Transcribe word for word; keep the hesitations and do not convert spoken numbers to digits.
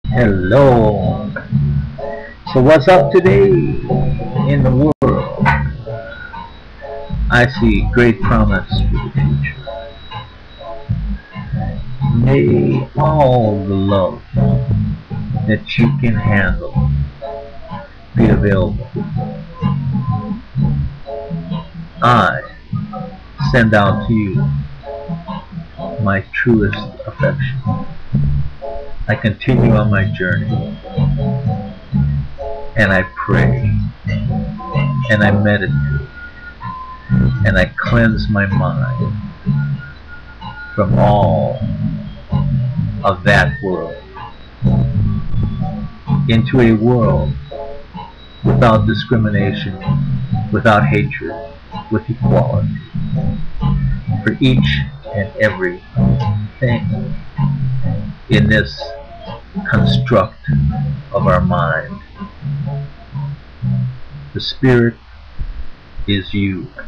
Hello. So what's up today in the world? I see great promise for the future. May all the love that you can handle be available. I send out to you my truest affection. I continue on my journey, and I pray, and I meditate, and I cleanse my mind from all of that world into a world without discrimination, without hatred, with equality for each and every thing in this construct of our mind. The spirit is you.